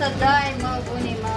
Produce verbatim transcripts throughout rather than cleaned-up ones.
să dai, mă, bunii, mă?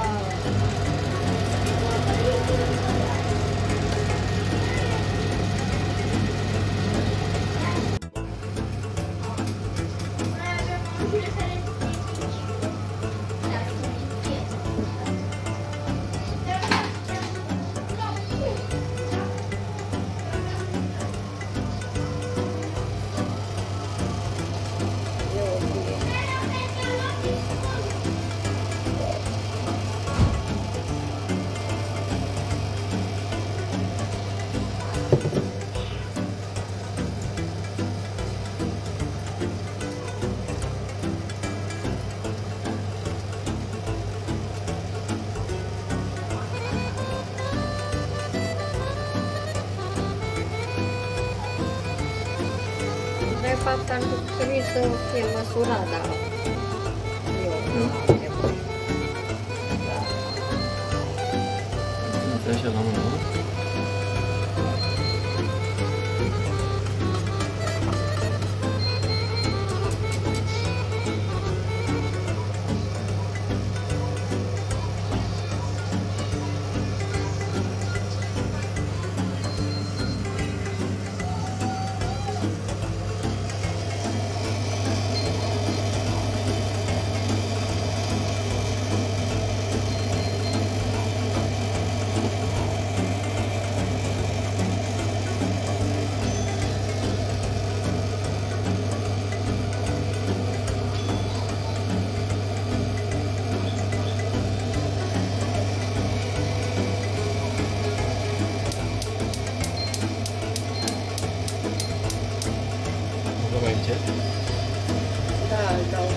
De fapt, ar trebui să fie măsurat, dar eu nu am nevoie. Da. Așa la mână, nu? Da, îl dau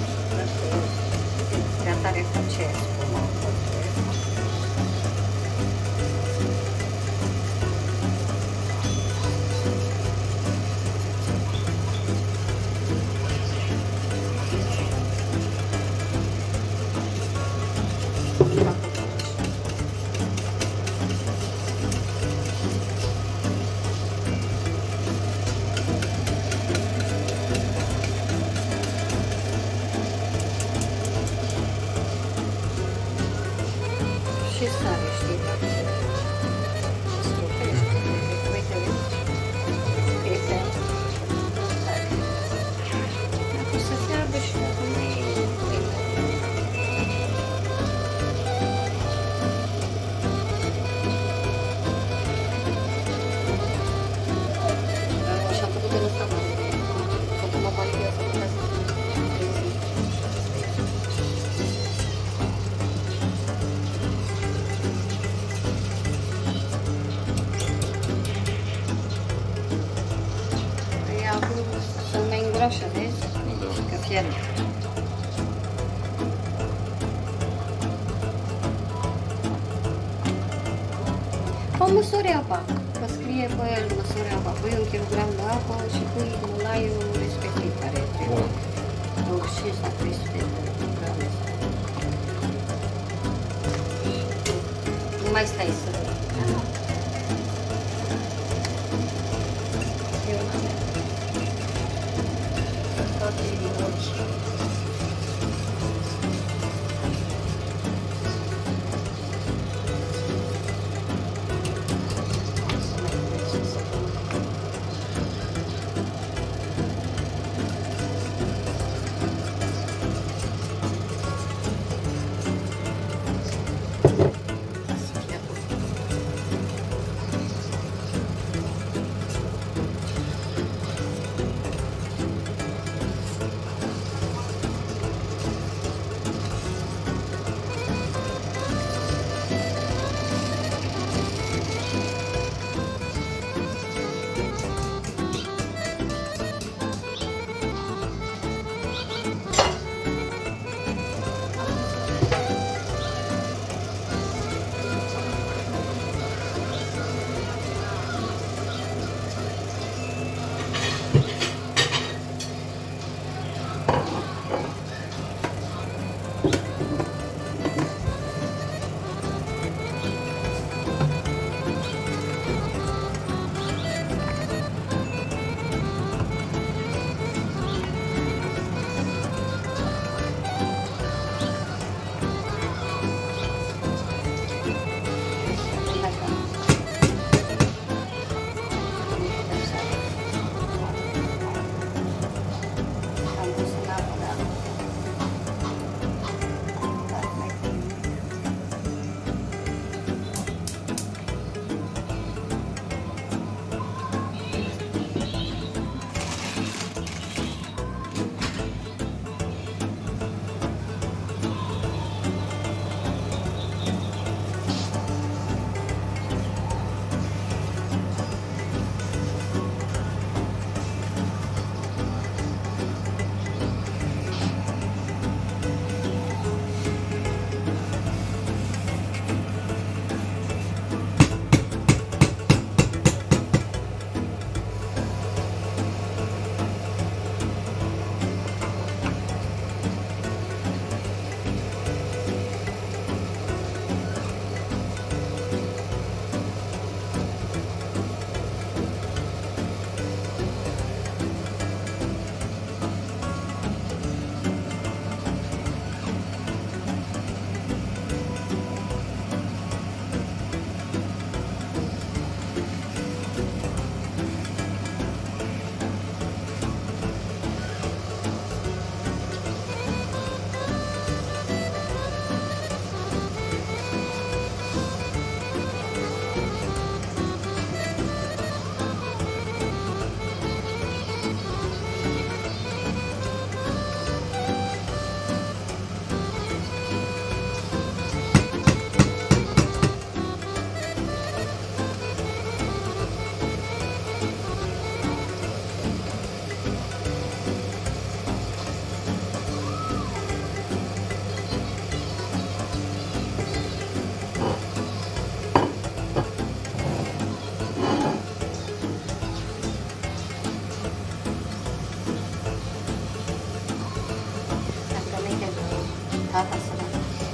prea tare face spuma. Și sare, știi, dacă se strupește, uite, uite, dacă să fiarbă și dacă nu e, uite. Și-am făcut în ăsta, am făcut o palică, am făcut asta. Să mai îngroașă, vezi? Da. Că fierbe. O măsori apa, că scrie pe el măsori apa. Pui un kilogram de apă și pui mulaiul respectiv care trebuie. douăzeci și cinci sau trei sute de grame. Nu mai stai să... Eu n-am. Toate din ochi.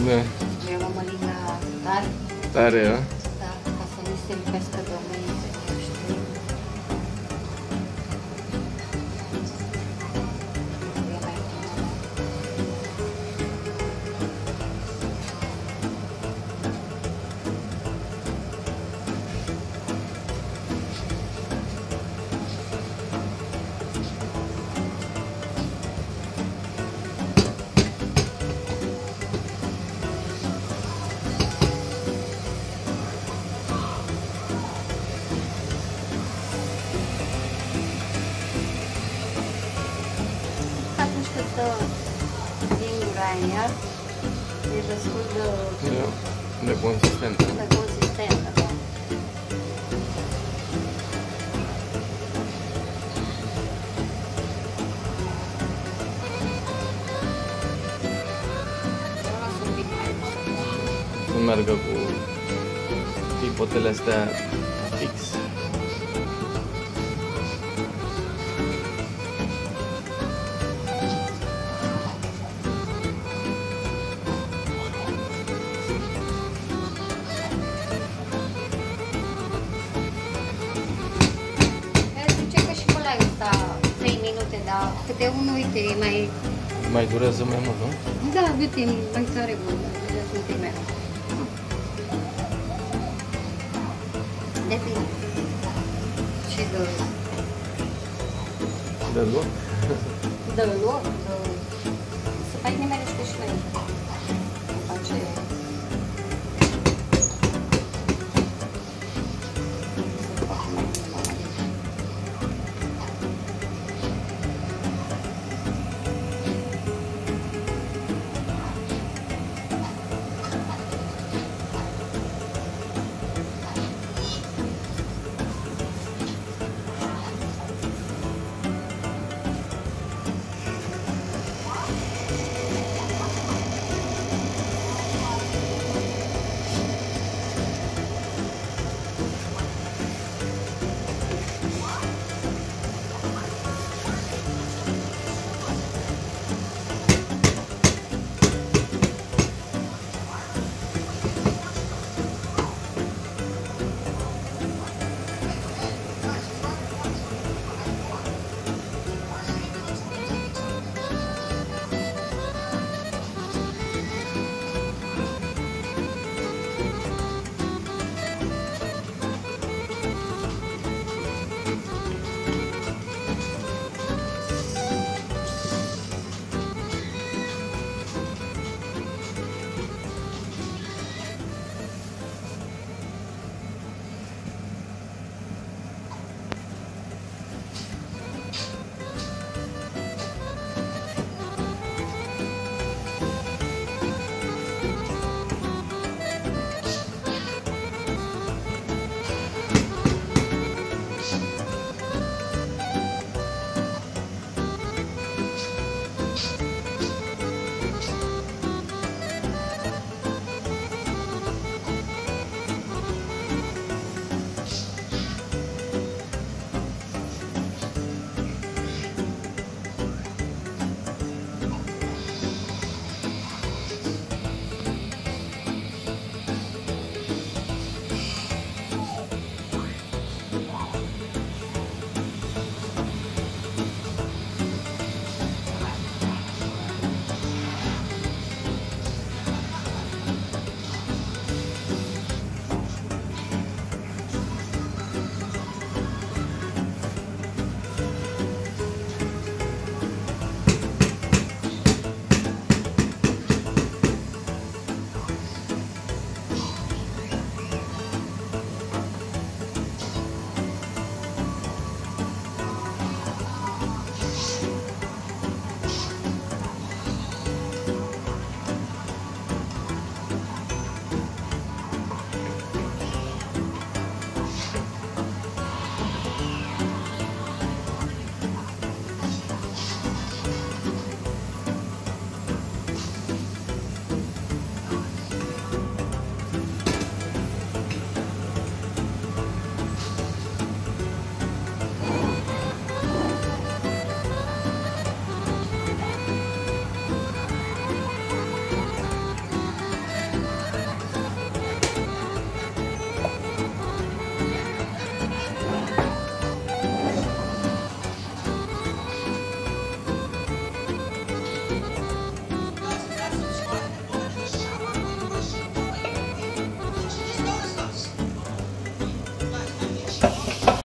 Da. Eu am mălina tare, Tare, a? da, ca să nu se lipească de mâini, nu știu. E mai bună. Atunci când dă din gura aia, e destul de, Da. De consistentă. de consistentă, da. O las un pic mai mult. Să meargă cu pipotele astea fix. Zice că și mălaiul ăsta trei minute, dar câte unul, uite, e mai... Mai durează mai mult, nu? Da, uite, e mai tare bun, durează un pic mai mult. Depinde. Și de... De loc? de loc, de... să faci nimerește și la el.